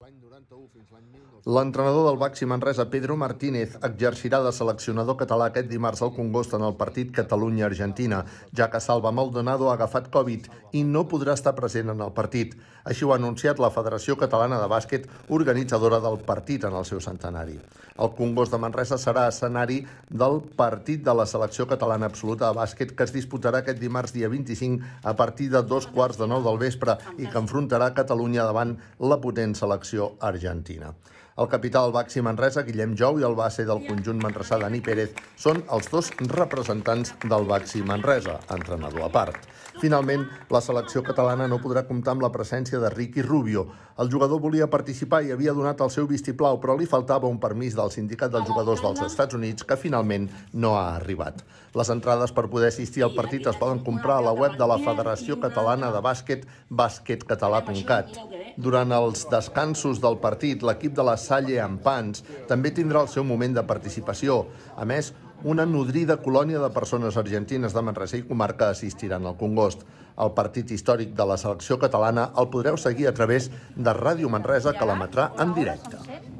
L'entrenador del Baxi Manresa, Pedro Martínez, exercirà de seleccionador català aquest dimarts al Congost en el partit Catalunya-Argentina, ja que Salva Maldonado ha agafat Covid i no podrà estar present en el partit. Així ho ha anunciat la Federació Catalana de Bàsquet, organitzadora del partit en el seu centenari. El Congost de Manresa serà escenari del partit de la selecció catalana absoluta de bàsquet que es disputarà aquest dimarts dia 25 a partir de 2:15 del vespre i que enfrontarà Catalunya davant la potent selecció argentina. El capità del Baxi Manresa, Guillem Jou, i el base del conjunt manresà, Dani Pérez, són els dos representants del Baxi Manresa, entrenador a part. Finalment, la selecció catalana no podrà comptar amb la presència de Ricky Rubio. El jugador volia participar i havia donat el seu vistiplau, però li faltava un permís del Sindicat dels Jugadors dels Estats Units, que finalment no ha arribat. Les entrades per poder assistir al partit es poden comprar a la web de la Federació Catalana de Bàsquet, basquetcatalà.cat. Durant els descansos del partit, l'equip de la Salle amb Pans també tindrà el seu moment de participació. A més, una nodrida colònia de persones argentines de Manresa i comarca assistiran al Congost. El partit històric de la selecció catalana el podreu seguir a través de Ràdio Manresa, que l'emetrà en directe.